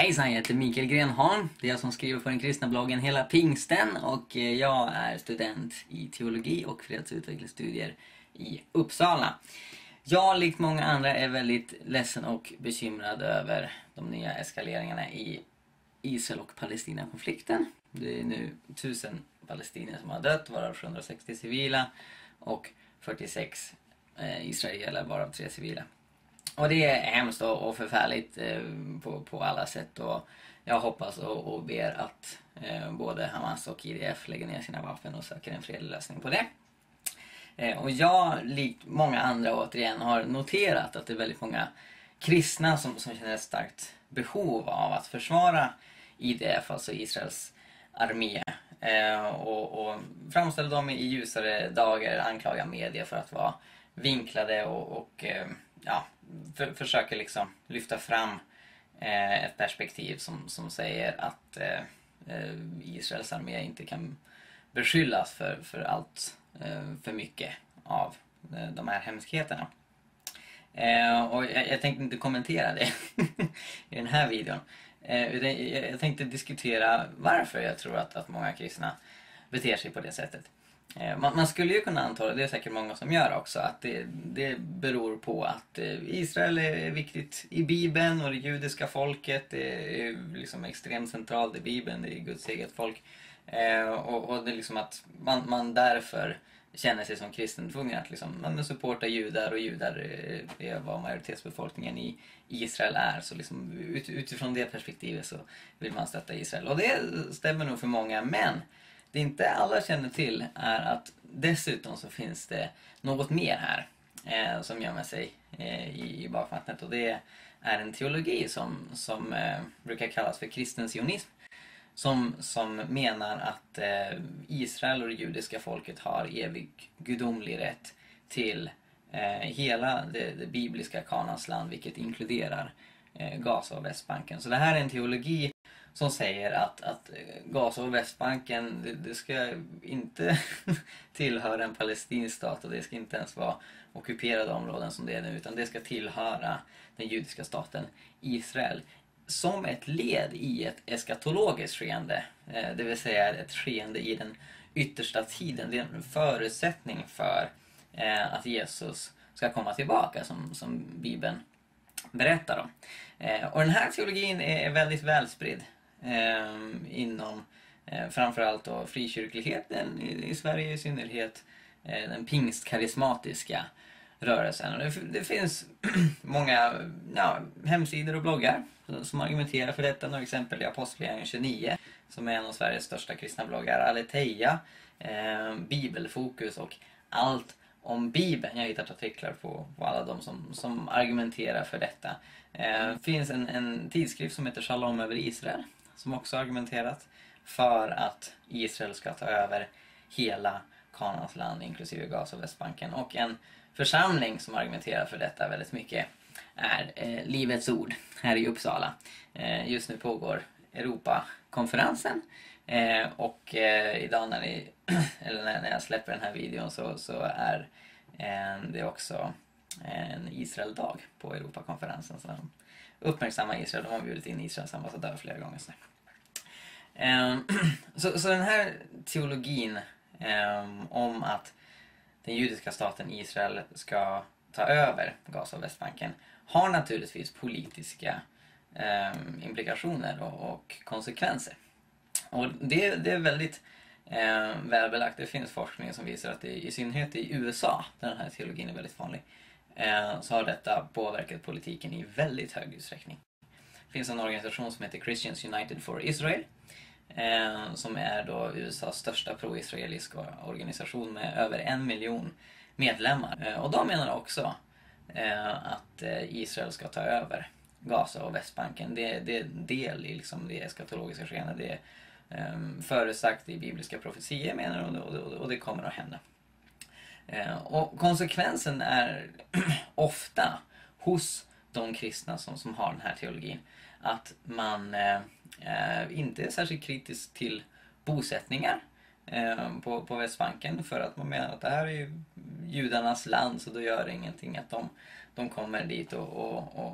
Hejsan, jag heter Mikael Grenholm. Det är jag som skriver på den kristna bloggen Hela Pingsten och jag är student i teologi och fredsutvecklingsstudier i Uppsala. Jag, likt många andra, är väldigt ledsen och bekymrad över de nya eskaleringarna i Israel- och Palestina-konflikten. Det är nu 1000 palestinier som har dött, varav 760 civila och 46 israeler, varav 3 civila. Och det är hemskt och förfärligt på alla sätt, och jag hoppas och ber att både Hamas och IDF lägger ner sina vapen och söker en fredlig lösning på det. Och jag, likt många andra återigen, har noterat att det är väldigt många kristna som känner ett starkt behov av att försvara IDF, alltså Israels armé, och framställa dem i ljusare dagar, anklaga media för att vara vinklade och försöker liksom lyfta fram ett perspektiv som säger att Israels armé inte kan beskyllas för allt för mycket av de här hemskheterna. Och jag tänkte inte kommentera det i den här videon. Jag tänkte diskutera varför jag tror att många kristna beter sig på det sättet. Man skulle ju kunna anta, det är säkert många som gör också, att det beror på att Israel är viktigt i Bibeln och det judiska folket. Det är liksom extremt centralt i Bibeln, det är Guds eget folk. Och det är liksom att man därför känner sig som kristen tvungen att liksom, man supportar judar, och judar är vad majoritetsbefolkningen i Israel är. Så liksom, utifrån det perspektivet så vill man stötta Israel. Och det stämmer nog för många, men det inte alla känner till är att dessutom så finns det något mer här som gömmer sig i bakvattnet. Och det är en teologi som brukar kallas för kristen sionism. Som menar att Israel och det judiska folket har evig gudomlig rätt till hela det bibliska Kanaans land, vilket inkluderar Gaza och Västbanken. Så det här är en teologi som säger att Gaza och Västbanken, det ska inte tillhöra en palestinsk stat, och det ska inte ens vara ockuperade områden som det är nu, utan det ska tillhöra den judiska staten Israel. Som ett led i ett eskatologiskt skeende, det vill säga ett skeende i den yttersta tiden. Det är en förutsättning för att Jesus ska komma tillbaka, som Bibeln berättar om. Och den här teologin är väldigt välspridd inom framförallt då frikyrkligheten i Sverige, i synnerhet den pingstkarismatiska rörelsen. Och det finns många hemsidor och bloggar som argumenterar för detta. Några exempel är Apostlagärningarna 29, som är en av Sveriges största kristna bloggar, Aletheia, Bibelfokus och Allt om Bibeln. Jag har hittat artiklar på alla de som argumenterar för detta. Det finns en tidskrift som heter Shalom över Israel, som också argumenterat för att Israel ska ta över hela Kanaans land, inklusive Gaza och Västbanken. Och en församling som argumenterar för detta väldigt mycket är Livets ord här i Uppsala. Just nu pågår Europakonferensen, och idag när jag släpper den här videon så är det också en Israel-dag på Europakonferensen. Så de uppmärksammar Israel, de har bjudit in Israels ambassadör flera gånger. Så den här teologin om att den judiska staten Israel ska ta över Gaza och Västbanken har naturligtvis politiska implikationer och konsekvenser. Och det är väldigt välbelagt. Det finns forskning som visar att det, i synnerhet i USA, där den här teologin är väldigt vanlig, så har detta påverkat politiken i väldigt hög utsträckning. Det finns en organisation som heter Christians United for Israel, som är då USAs största pro-israeliska organisation med över 1 miljon medlemmar. Och de menar också att Israel ska ta över Gaza och Västbanken. Det är en del i liksom det eskatologiska skenet. Det är förutsagt i bibliska profetier, menar de, och det kommer att hända. Och konsekvensen är ofta hos de kristna som har den här teologin att man inte är särskilt kritisk till bosättningar på Västbanken, för att man menar att det här är judarnas land, så då gör det ingenting att de kommer dit och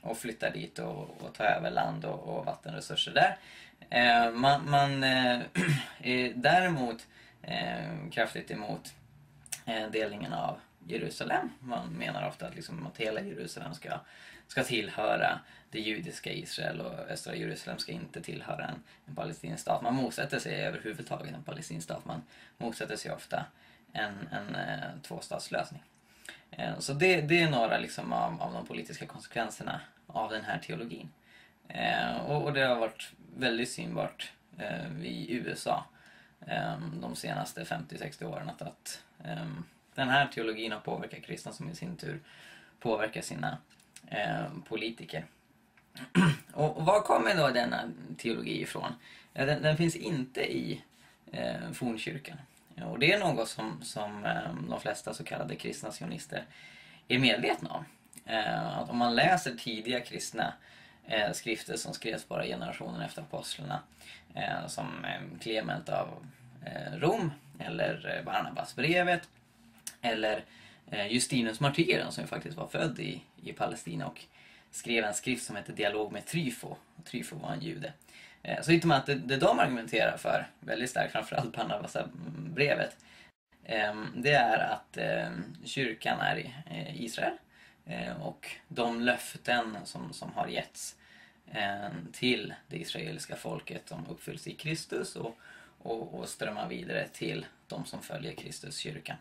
och flytta dit och ta över land och vattenresurser där. Man är däremot kraftigt emot delningen av Jerusalem. Man menar ofta att, liksom, att hela Jerusalem ska tillhöra det judiska Israel och östra Jerusalem ska inte tillhöra en palestinsk stat. Man motsätter sig överhuvudtaget en palestinsk stat. Man motsätter sig ofta en tvåstatslösning. Så det är några liksom av de politiska konsekvenserna av den här teologin. Och det har varit väldigt synbart i USA de senaste 50-60 åren att den här teologin har påverkat kristna som i sin tur påverkar sina politiker. Och var kommer då denna teologi ifrån? Den finns inte i fornkyrkan. Och det är något som de flesta så kallade kristna sionister är medvetna om. Att om man läser tidiga kristna skrifter som skrevs bara generationen efter apostlarna, som Clement av Rom eller Barnabasbrevet eller Justinus martyren som faktiskt var född i Palestina och skrev en skrift som heter Dialog med Tryfo. Tryfo var en jude. Så hittar man att det de argumenterar för väldigt starkt, framförallt Barnabasbrevet, det är att kyrkan är i Israel och de löften som har getts till det israeliska folket som uppfylls i Kristus och strömmar vidare till de som följer Kristus kyrkan.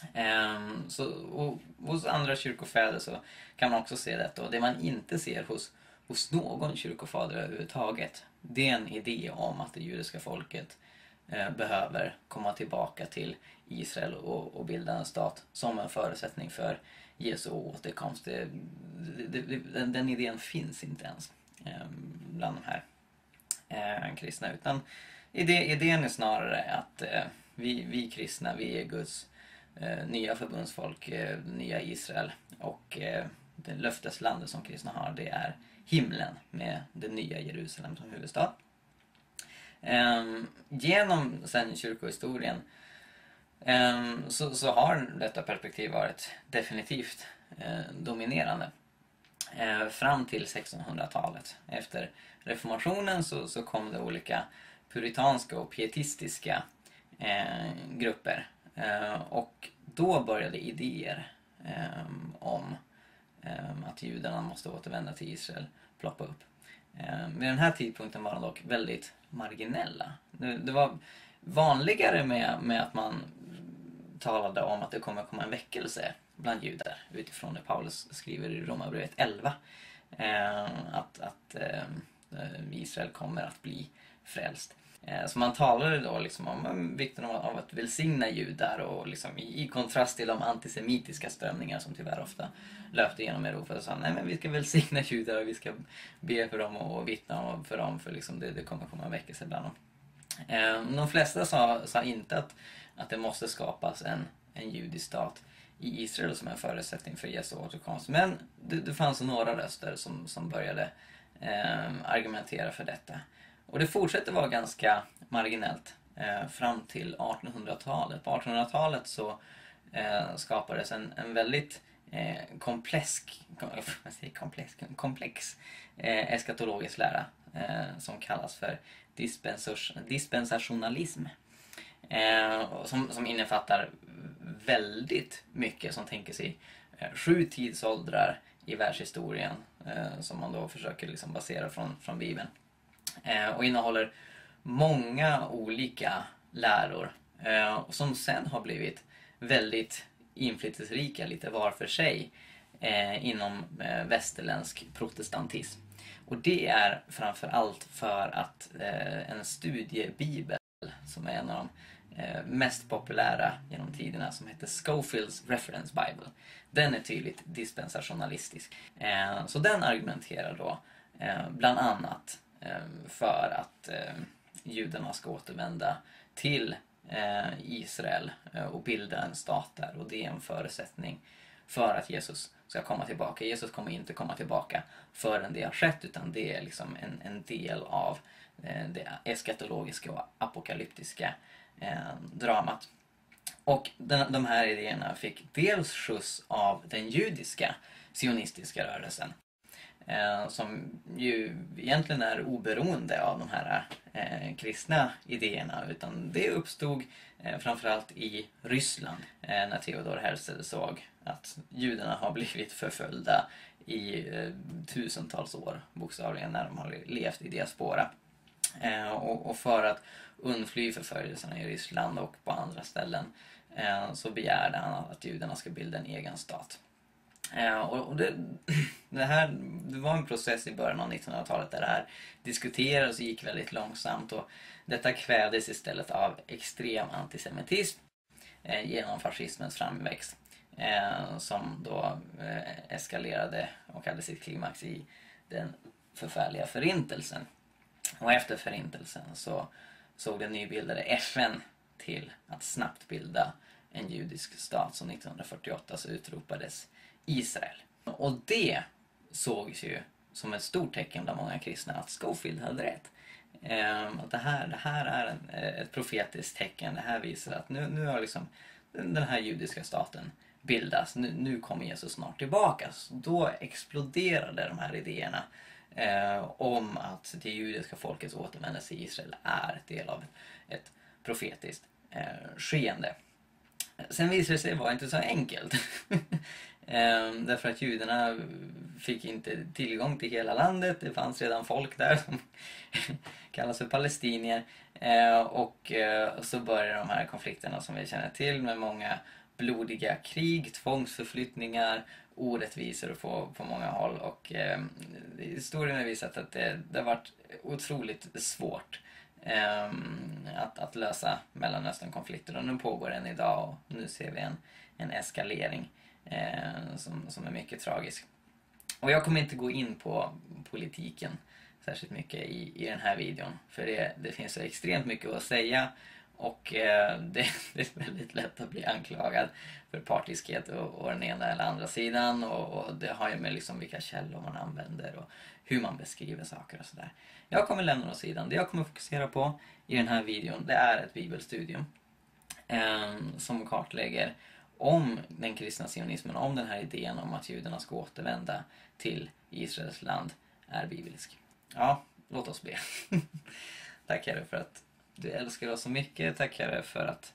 Och hos andra kyrkofäder så kan man också se detta, och det man inte ser hos någon kyrkofader överhuvudtaget, det är en idé om att det judiska folket behöver komma tillbaka till Israel och bilda en stat som en förutsättning för Jesu återkomst. Den idén finns inte ens bland de här kristna, utan idén är snarare att vi kristna, vi är Guds nya förbundsfolk, nya Israel, och det löfteslandet som kristna har, det är himlen med det nya Jerusalem som huvudstad. Genom sen kyrkohistorien så har detta perspektiv varit definitivt dominerande fram till 1600-talet. Efter reformationen så kom det olika puritanska och pietistiska grupper, och då började idéer om att judarna måste återvända till Israel ploppa upp. Vid den här tidpunkten var de dock väldigt marginella. Det var vanligare med att man talade om att det kommer komma en väckelse bland judar utifrån det Paulus skriver i Romarbrevet 11. Att Israel kommer att bli frälst. Så man talade då liksom om vikten av att välsigna judar, och liksom i kontrast till de antisemitiska strömningar som tyvärr ofta löpte genom Europa, och sa nej, men vi ska välsigna judar och vi ska be för dem och vittna för dem, för liksom det kommer komma en väckelse bland dem. De flesta sa inte att det måste skapas en judisk stat i Israel som en förutsättning för Jesu återkomst, men det fanns några röster som började argumentera för detta. Och det fortsätter vara ganska marginellt fram till 1800-talet. På 1800-talet så skapades en väldigt komplex eskatologisk lära som kallas för dispensationalism. Som innefattar väldigt mycket, som tänker sig 7 tidsåldrar i världshistorien som man då försöker liksom basera från Bibeln. Och innehåller många olika läror som sen har blivit väldigt inflytelserika lite var för sig inom västerländsk protestantism. Och det är framförallt för att en studiebibel som är en av de mest populära genom tiderna, som heter Scofields Reference Bible, den är tydligt dispensationalistisk. Så den argumenterar då bland annat för att judarna ska återvända till Israel och bilda en stat där, och det är en förutsättning för att Jesus ska komma tillbaka. Jesus kommer inte komma tillbaka förrän det har skett, utan det är liksom en del av det eskatologiska och apokalyptiska dramat. Och de här idéerna fick dels skjuts av den judiska sionistiska rörelsen, som ju egentligen är oberoende av de här kristna idéerna, utan det uppstod framförallt i Ryssland när Theodor Herzl såg att judarna har blivit förföljda i tusentals år bokstavligen när de har levt i diaspora. Och för att undfly förföljelserna i Ryssland och på andra ställen så begärde han att judarna ska bilda en egen stat. Och det var en process i början av 1900-talet där det här diskuterades och gick väldigt långsamt, och detta kvävdes istället av extrem antisemitism genom fascismens framväxt som då eskalerade och hade sitt klimax i den förfärliga förintelsen. Och efter förintelsen så såg det nybildade FN till att snabbt bilda en judisk stat, som 1948 så utropades Israel. Och det sågs ju som ett stort tecken bland många kristna att Scofield hade rätt. Det här är ett profetiskt tecken. Det här visar att nu har liksom den här judiska staten bildas. Nu kommer Jesus snart tillbaka. Så då exploderade de här idéerna om att det judiska folkets återvändelse i Israel är del av ett profetiskt skeende. Sen visade det sig vara inte så enkelt. Därför att judarna fick inte tillgång till hela landet. Det fanns redan folk där som kallas för palestinier. Och så började de här konflikterna som vi känner till, med många blodiga krig, tvångsförflyttningar, orättvisor på många håll. Och historien har visat att det har varit otroligt svårt att lösa Mellanöstern-konflikter, och nu pågår den idag, och nu ser vi en eskalering som är mycket tragisk. Och jag kommer inte gå in på politiken särskilt mycket i den här videon, för det finns så extremt mycket att säga, och det är väldigt lätt att bli anklagad för partiskhet och den ena eller andra sidan, och det har ju med liksom vilka källor man använder och hur man beskriver saker och sådär. Jag kommer lämna åt sidan. Det jag kommer fokusera på i den här videon, det är ett bibelstudium som kartlägger om den kristna sionismen, om den här idén om att judarna ska återvända till Israels land är biblisk. Ja, låt oss be. Tack Herre för att du älskar oss så mycket. Tack Herre för att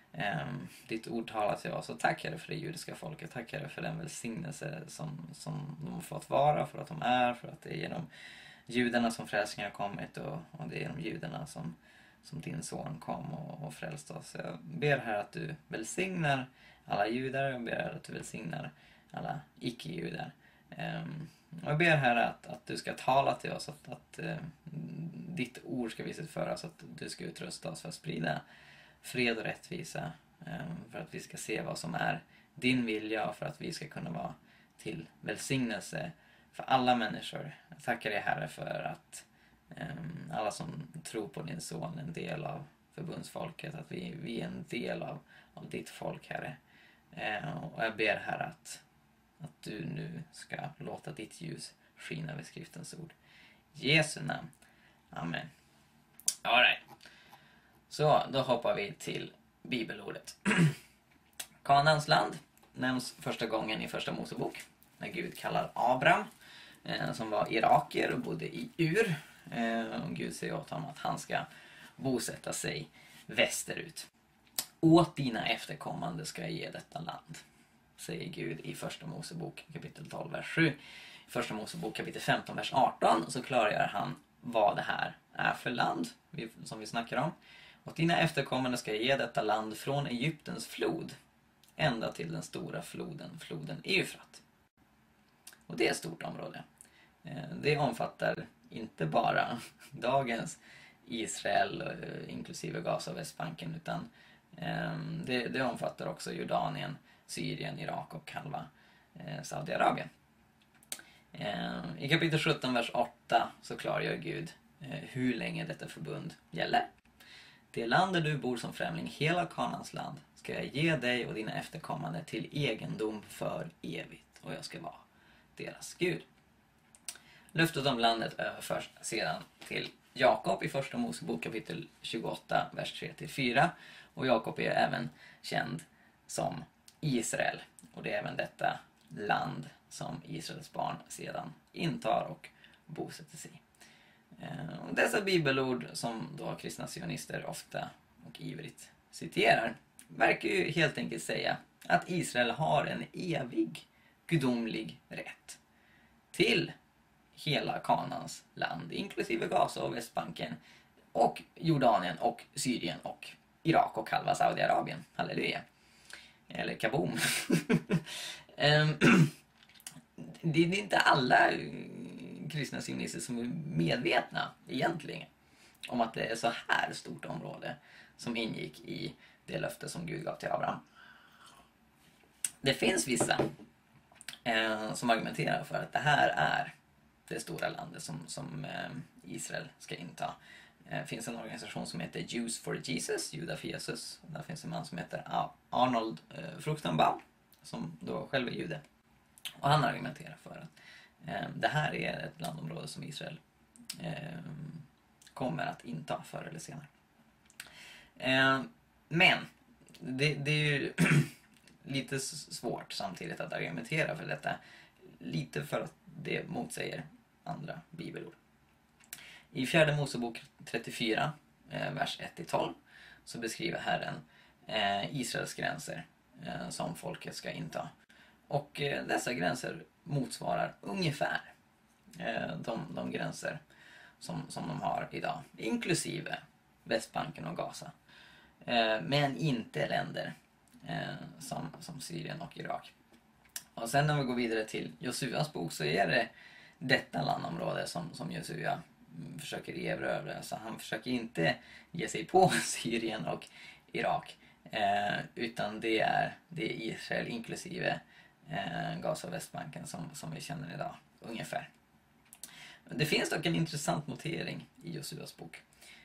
ditt ord talar till oss. Och tack Herre för det judiska folket. Tack Herre för den välsignelse som de har fått vara, för att de är, för att det är genom judarna som frälsningen har kommit, och det är genom judarna som din son kom och frälste oss. Jag ber här att du välsignar alla judar. Jag ber här att du välsignar alla icke-judar. Jag ber här att du ska tala till oss, att ditt ord ska visas för oss, att du ska utrusta oss för att sprida fred och rättvisa, för att vi ska se vad som är din vilja, och för att vi ska kunna vara till välsignelse för alla människor. Jag tackar dig Herre för att alla som tror på din son är en del av förbundsfolket, att vi är en del av ditt folk Herre. Och jag ber här att du nu ska låta ditt ljus skina över skriftens ord. I Jesu namn. Amen. All right. Så då hoppar vi till bibelordet. Kanaans land nämns första gången i första Mosebok, när Gud kallar Abraham, som var iraker och bodde i Ur. Och Gud säger åt honom att han ska bosätta sig västerut. Åt dina efterkommande ska jag ge detta land, säger Gud i första Mosebok kapitel 12 vers 7. I första Mosebok kapitel 15 vers 18 så klargör han vad det här är för land som vi snackar om. Åt dina efterkommande ska jag ge detta land från Egyptens flod ända till den stora floden Eufrat. Och det är ett stort område. Det omfattar inte bara dagens Israel inklusive Gaza och Västbanken, utan det omfattar också Jordanien, Syrien, Irak och halva Saudiarabien. I kapitel 17 vers 8 så klargör Gud hur länge detta förbund gäller. Det land där du bor som främling, hela Kanaans land, ska jag ge dig och dina efterkommande till egendom för evigt, och jag ska vara deras Gud. Löftet om landet överförs sedan till Jakob i första Mosebok kapitel 28 vers 3-4, och Jakob är även känd som Israel, och det är även detta land som Israels barn sedan intar och bosätter sig i. Dessa bibelord som då kristna sionister ofta och ivrigt citerar verkar ju helt enkelt säga att Israel har en evig gudomlig rätt till hela Kanans land, inklusive Gaza och Västbanken och Jordanien och Syrien och Irak och halva Saudiarabien. Halleluja. Eller kaboom. Det är inte alla kristna sionister som är medvetna egentligen om att det är så här stort område som ingick i det löfte som Gud gav till Abraham. Det finns vissa som argumenterar för att det här är det stora landet som Israel ska inta. Det finns en organisation som heter Jews for Jesus, Judar för Jesus. Där finns en man som heter Arnold Fruchtenbaum som då själv är jude. Och han argumenterar för att det här är ett landområde som Israel kommer att inta förr eller senare. Men det är ju lite svårt samtidigt att argumentera för detta. Lite för att det motsäger andra bibelord. I 4 Mosebok 34, vers 1-12, så beskriver Herren Israels gränser som folket ska inta. Och dessa gränser motsvarar ungefär de gränser som de har idag, inklusive Västbanken och Gaza. Men inte länder som Syrien och Irak. Och sen när vi går vidare till Josuas bok så är det detta landområde som Josua försöker erövra. Så han försöker inte ge sig på Syrien och Irak, utan det är Israel inklusive Gaza och Västbanken som vi känner idag, ungefär. Det finns dock en intressant notering i Josuas bok.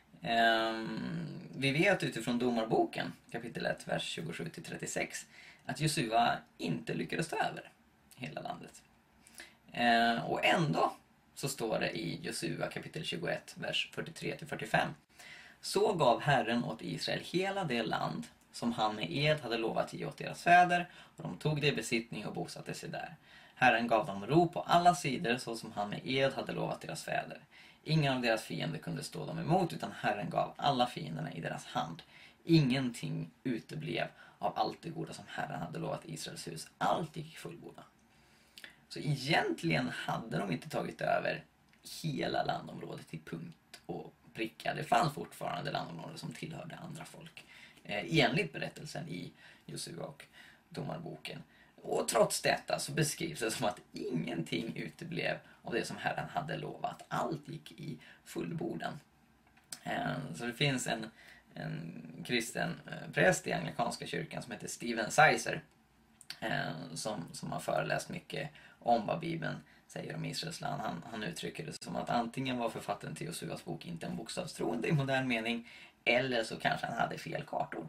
Vi vet utifrån Domarboken, kapitel 1, vers 27-36, att Josua inte lyckades ta över hela landet. Och ändå så står det i Josua kapitel 21, vers 43-45. Så gav Herren åt Israel hela det land som han med ed hade lovat ge åt deras fäder, och de tog det i besittning och bosatte sig där. Herren gav dem ro på alla sidor så som han med ed hade lovat deras fäder. Ingen av deras fiender kunde stå dem emot, utan Herren gav alla fienderna i deras hand. Ingenting uteblev av allt det goda som Herren hade lovat Israels hus. Allt gick fullborda. Så egentligen hade de inte tagit över hela landområdet till punkt och pricka. Det fanns fortfarande landområden som tillhörde andra folk, enligt berättelsen i Josua och Domarboken. Och trots detta så beskrivs det som att ingenting uteblev av det som Herren hade lovat. Allt gick i fullbordan. Så det finns en kristen präst i anglikanska kyrkan som heter Stephen Sizer, som har föreläst mycket om vad Bibeln säger om Israels land. Han uttrycker det som att antingen var författaren till Josuas bok inte en bokstavstroende i modern mening, eller så kanske han hade fel kartor.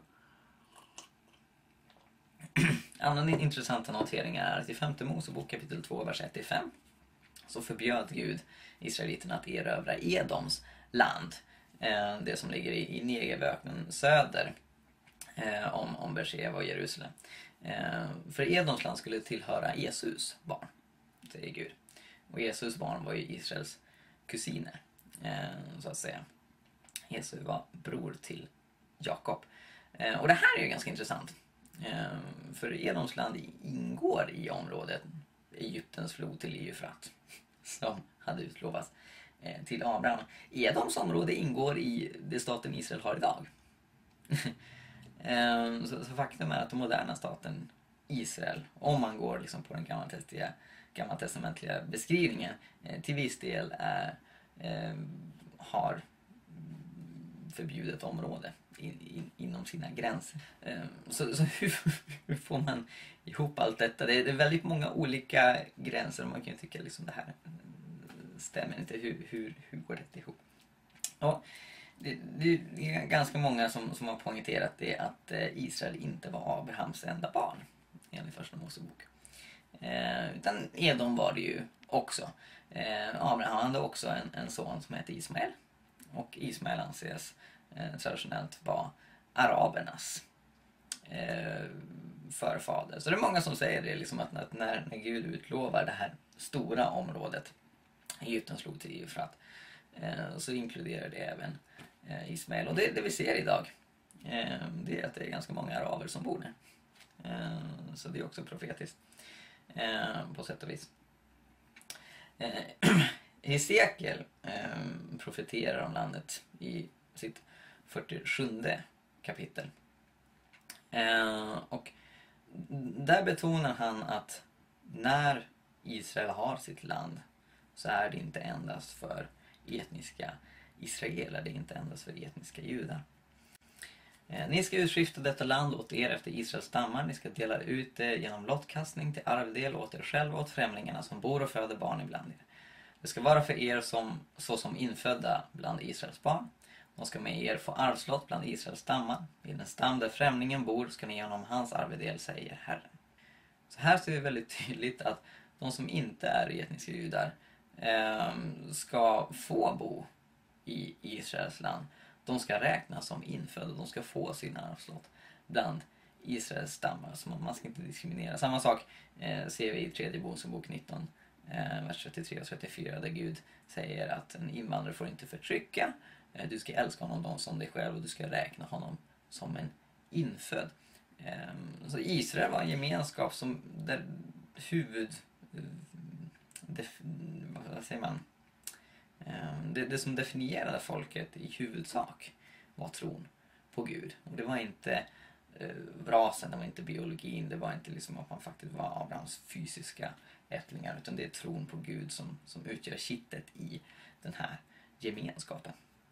Annan intressanta notering är att i 5 Mosebok kapitel 2, vers 1-5 så förbjöd Gud israeliterna att erövra Edoms land, det som ligger i Negevöknen söder om Beersheva och Jerusalem. För Edoms land skulle tillhöra Jesus barn, säger Gud. Och Jesus barn var ju Israels kusiner, så att säga. Jesus var bror till Jakob. Och det här är ju ganska intressant. För Edoms land ingår i området Egyptens flod till Eufrat, som hade utlovats till Abraham. Edoms område ingår i det staten Israel har idag. Så faktum är att den moderna staten Israel, om man går liksom på den gammaltestamentliga beskrivningen, till viss del har förbjudet område inom sina gränser. Så hur får man ihop allt detta? Det är väldigt många olika gränser och man kan ju tycka liksom det här stämmer inte. Hur går det ihop? Ja, det är ganska många som har poängterat det, att Israel inte var Abrahams enda barn enligt första Mosebok. Utan Edom var det ju också. Abraham hade också en son som hette Ismael. Och Ismael anses traditionellt vara arabernas förfader. Så det är många som säger det, liksom att när Gud utlovar det här stora området, Egypten slog till Eufrat, så inkluderar det även Ismael. Och det vi ser idag, det är att det är ganska många araber som bor där. Så det är också profetiskt på sätt och vis. Hesekiel profeterar om landet i sitt 47:e kapitel. Och där betonar han att när Israel har sitt land så är det inte endast för etniska israeler, det är inte endast för etniska judar. Ni ska utskifta detta land åt er efter Israels stammar. Ni ska dela ut det genom lottkastning till arvdel åt er själva och åt främlingarna som bor och föder barn ibland er. Det ska vara för er såsom infödda bland Israels barn. De ska med er få arvslott bland Israels stammar. I den stam där främlingen bor ska ni genom hans arvedel, säger Herren. Så här ser vi väldigt tydligt att de som inte är etniska judar ska få bo i Israels land. De ska räknas som infödda. De ska få sina arvslott bland Israels stammar. Så man ska inte diskriminera. Samma sak ser vi i tredje Mosebok 19, vers 33 och 34, där Gud säger att en invandrare får inte förtrycka. Du ska älska honom som dig själv och du ska räkna honom som en infödd. Så Israel var en gemenskap som där vad säger man? Det som definierade folket i huvudsak var tron på Gud. Och det var inte rasen, det var inte biologin, det var inte liksom att man faktiskt var Abrahams fysiska ättlingar, utan det är tron på Gud som utgör kittet i den här gemenskapen.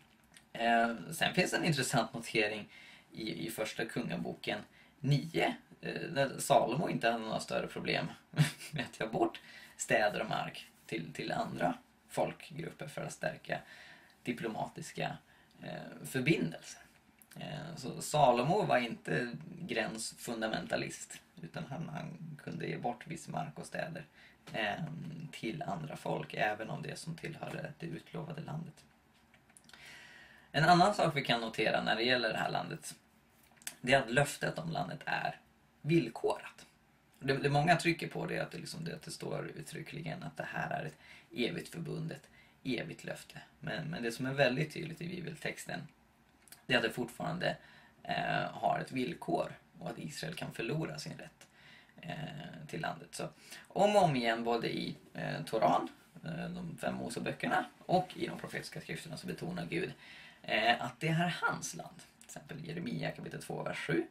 Sen finns en intressant notering i första kungaboken 9, där Salomo inte hade några större problem med att ta bort städer och mark till andra folkgrupper för att stärka diplomatiska förbindelser. Så Salomo var inte gränsfundamentalist, utan han kunde ge bort viss mark och städer till andra folk, även om det som tillhörde det utlovade landet. En annan sak vi kan notera när det gäller det här landet, det är att löftet om landet är villkorat. Det många trycker på det, att det står uttryckligen att det här är ett evigt förbund, ett evigt löfte. Men det som är väldigt tydligt i bibeltexten, det är att det fortfarande har ett villkor och att Israel kan förlora sin rätt till landet. Så om och om igen, både i Toran, de 5 Moseböckerna, och i de profetiska skrifterna, så betonar Gud att det är hans land. Till exempel Jeremia kapitel 2, vers 7.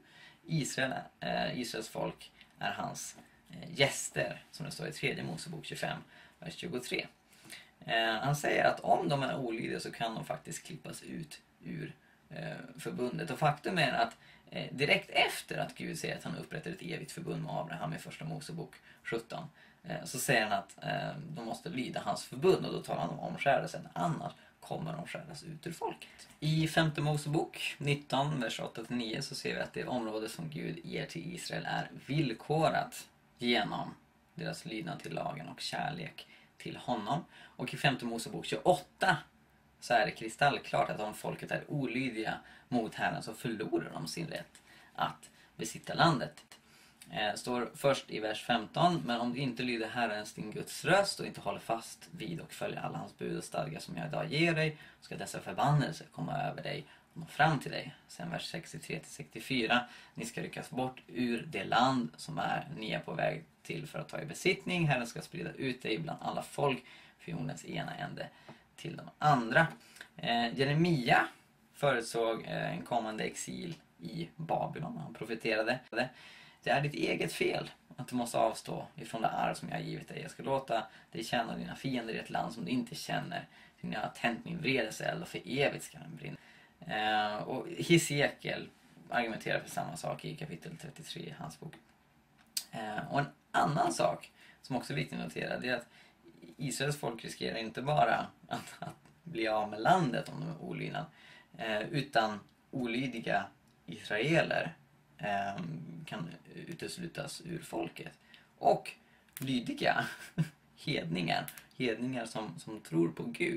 Israels folk är hans gäster, som det står i 3 Mosebok 25, vers 23. Han säger att om de är olydiga så kan de faktiskt klippas ut ur förbundet. Och faktum är att direkt efter att Gud säger att han upprättar ett evigt förbund med Abraham i första Mosebok 17, så säger han att de måste lyda hans förbund, och då talar han om omskärelsen, annars kommer de skäras ut ur folket. I 5 Mosebok 19, vers 8-9, så ser vi att det område som Gud ger till Israel är villkorat genom deras lydnad till lagen och kärlek till honom. Och i 5 Mosebok 28 så är det kristallklart att om folket är olydiga mot Herren så förlorar de sin rätt att besitta landet. Står först i vers 15: men om du inte lyder Herrens din Guds röst och inte håller fast vid och följer alla hans bud och stadgar som jag idag ger dig, ska dessa förbannelser komma över dig och nå fram till dig. Sen vers 63-64: ni ska ryckas bort ur det land som ni är på väg till för att ta i besittning. Herren ska sprida ut dig bland alla folk från jordens ena ände till de andra. Jeremia förutsåg en kommande exil i Babylon. Han profeterade: det är ditt eget fel att du måste avstå ifrån det arv som jag har givit dig. Jag ska låta dig känna dina fiender i ett land som du inte känner. För jag har tänt min vredeseld och för evigt ska den brinna. Och Hesekiel argumenterar för samma sak i kapitel 33 i hans bok. Och en annan sak som också är viktigt att notera, det är att Israels folk riskerar inte bara att bli av med landet om de är olydna, utan olydiga israeler kan uteslutas ur folket. Och lydiga hedningar som tror på Gud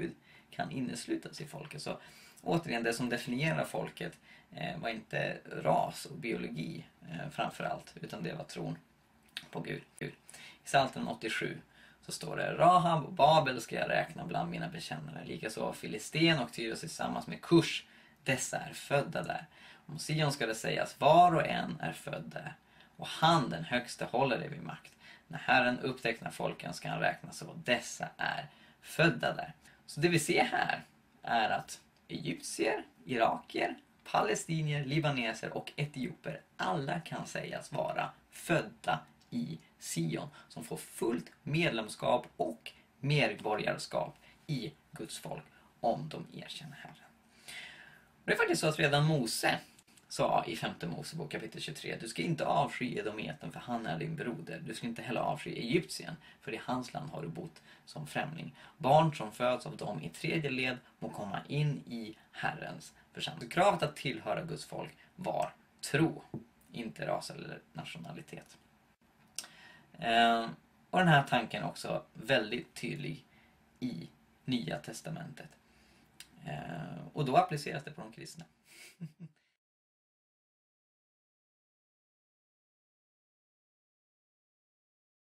kan inneslutas i folket. Så återigen, det som definierar folket var inte ras och biologi framförallt, utan det var tron på Gud. I Psaltaren 87 så står det: Rahab och Babel ska jag räkna bland mina bekännare. Likaså Filisten och Tyros tillsammans med Kush. Dessa är födda där. Om Sion ska det sägas: var och en är född där. Och han, den högste, håller det vid makt. När Herren upptecknar folken ska han räkna så. Dessa är födda där. Så det vi ser här är att egyptier, irakier, palestinier, libaneser och etioper alla kan sägas vara födda i Sion, som får fullt medlemskap och medborgarskap i Guds folk om de erkänner Herren. Det är faktiskt så att redan Mose sa i 5:e Mosebok kapitel 23: du ska inte avsky Edometen, för han är din broder. Du ska inte heller avsky Egyptien, för i hans land har du bott som främling. Barn som föds av dem i 3:e led må komma in i Herrens församling. Kravet att tillhöra Guds folk var tro, inte ras eller nationalitet. Och den här tanken är också väldigt tydlig i Nya testamentet. Och då appliceras det på de kristna.